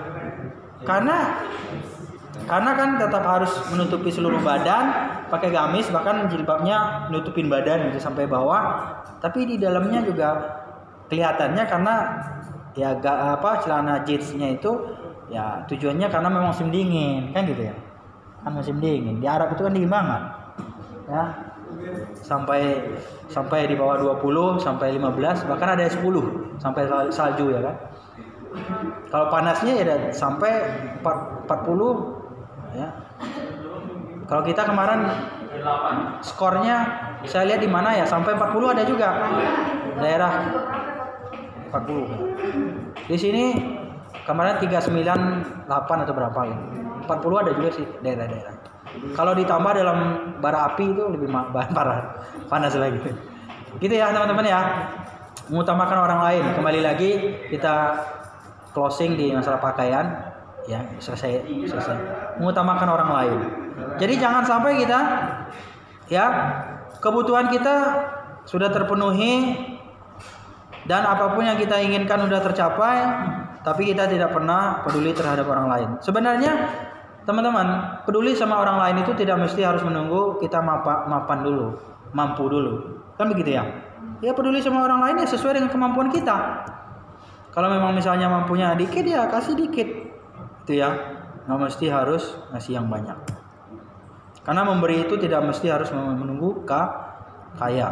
karena Karena kan tetap harus menutupi seluruh badan, pakai gamis, bahkan jilbabnya nutupin badan gitu sampai bawah. Tapi di dalamnya juga kelihatannya karena ya gak, apa celana jeansnya itu ya tujuannya karena memang musim dingin kan gitu ya. Kan musim dingin. Di Arab itu kan dingin banget. Ya. Sampai sampai di bawah dua puluh sampai lima belas, bahkan ada sepuluh sampai salju ya kan. Kalau panasnya ya sampai empat puluh ya. Kalau kita kemarin skornya saya lihat di mana ya, sampai empat puluh ada juga. Daerah empat puluh. Di sini kemarin tiga puluh sembilan delapan atau berapa ya. empat puluh ada juga sih daerah-daerah. Kalau ditambah dalam bara api itu lebih parah, panas lagi. Gitu ya teman-teman ya. Mengutamakan orang lain. Kembali lagi kita closing di masalah pakaian. Ya, selesai, selesai. Mengutamakan orang lain. Jadi jangan sampai kita ya kebutuhan kita sudah terpenuhi dan apapun yang kita inginkan sudah tercapai, tapi kita tidak pernah peduli terhadap orang lain. Sebenarnya teman-teman, peduli sama orang lain itu tidak mesti harus menunggu kita mapa, mapan dulu, mampu dulu. Kan begitu ya? Ya peduli sama orang lain ya sesuai dengan kemampuan kita. Kalau memang misalnya mampunya dikit ya kasih dikit. Itu ya, nggak mesti harus ngasih yang banyak. Karena memberi itu tidak mesti harus menunggu ka kaya,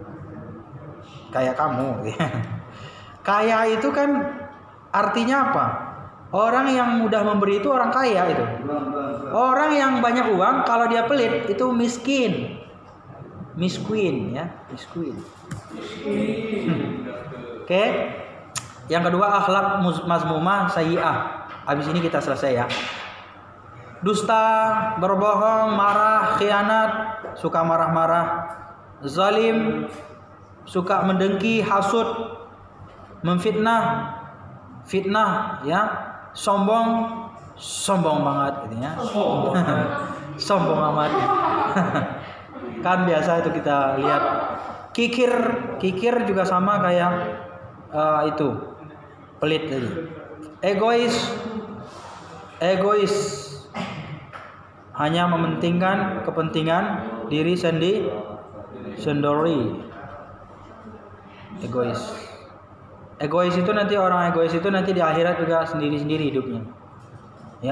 kayak kamu. Kaya itu kan artinya apa? Orang yang mudah memberi itu orang kaya itu. Orang yang banyak uang kalau dia pelit itu miskin, miskin ya, miskin. Oke, okay. Yang kedua akhlak mazmumah sayyi'ah. Habis ini kita selesai ya. Dusta, berbohong, marah, khianat, suka marah-marah, zalim, suka mendengki, hasud, memfitnah, fitnah, ya, sombong, sombong banget, gitu ya. Sombong amat. Kan biasa itu kita lihat. Kikir, kikir juga sama kayak uh, itu, pelit tadi. Egois, egois, hanya mementingkan kepentingan diri sendiri, sendiri. Egois, egois itu nanti orang egois itu nanti di akhirat juga sendiri-sendiri hidupnya, ya.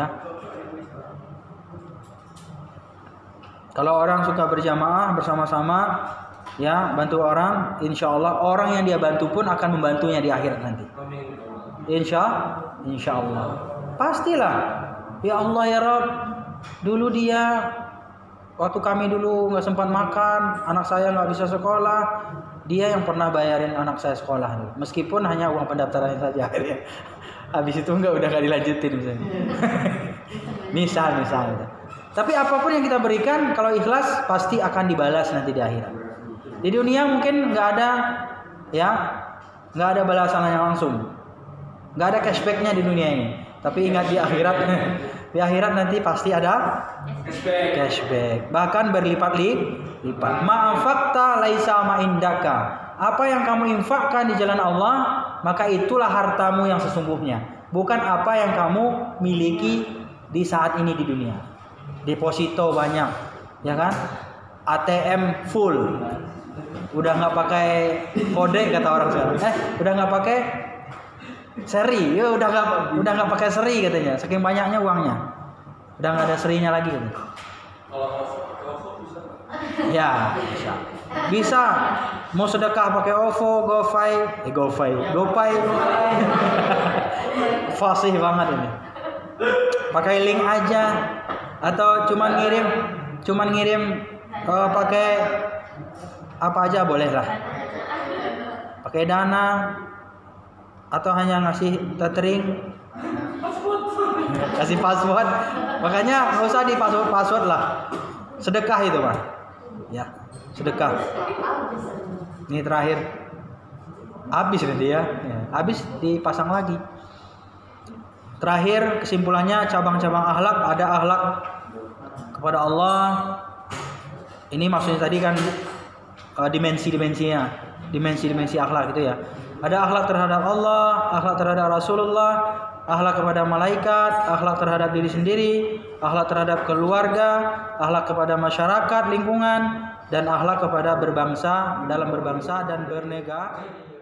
Kalau orang suka berjamaah bersama-sama, ya, bantu orang, insya Allah orang yang dia bantu pun akan membantunya di akhirat nanti. Insya, insya Allah. Pastilah. Ya Allah ya Rabb, dulu dia waktu kami dulu nggak sempat makan, anak saya nggak bisa sekolah, dia yang pernah bayarin anak saya sekolah dulu. Meskipun hanya uang pendaftarannya saja akhirnya. Habis itu nggak udah nggak dilanjutin misalnya. misal misal. Tapi apapun yang kita berikan, kalau ikhlas pasti akan dibalas nanti di akhirat. Di dunia mungkin nggak ada, ya, nggak ada balasannya langsung, nggak ada cashbacknya di dunia ini. Tapi ingat di akhirat, di akhirat nanti pasti ada cashback. cashback. Bahkan berlipat-lipat. Ma'afakta laisa ma'indaka. Apa yang kamu infakkan di jalan Allah, maka itulah hartamu yang sesungguhnya. Bukan apa yang kamu miliki di saat ini di dunia. Deposito banyak, ya kan? A T M full, udah nggak pakai kode kata orang sekarang. Eh, udah nggak pakai seri, ya udah nggak udah nggak pakai seri katanya. Saking banyaknya uangnya, udah nggak ada serinya lagi. Gitu. Ya, bisa. Bisa. Mau sedekah pakai OVO, GoFi, eh GoFi, GoPay. Fasih banget ini. Pakai link aja. Atau cuman ngirim, cuman ngirim uh, pakai apa aja boleh lah. Pakai Dana atau hanya ngasih tethering, kasih password. Makanya nggak usah di password password lah. Sedekah itu Pak. Ya, sedekah. Ini terakhir. Habis nanti ya. ya. Habis dipasang lagi. Terakhir kesimpulannya cabang-cabang akhlak, ada akhlak kepada Allah. Ini maksudnya tadi kan uh, dimensi-dimensinya, dimensi-dimensi akhlak gitu ya. Ada akhlak terhadap Allah, akhlak terhadap Rasulullah, akhlak kepada malaikat, akhlak terhadap diri sendiri, akhlak terhadap keluarga, akhlak kepada masyarakat, lingkungan, dan akhlak kepada berbangsa, dalam berbangsa dan bernegara.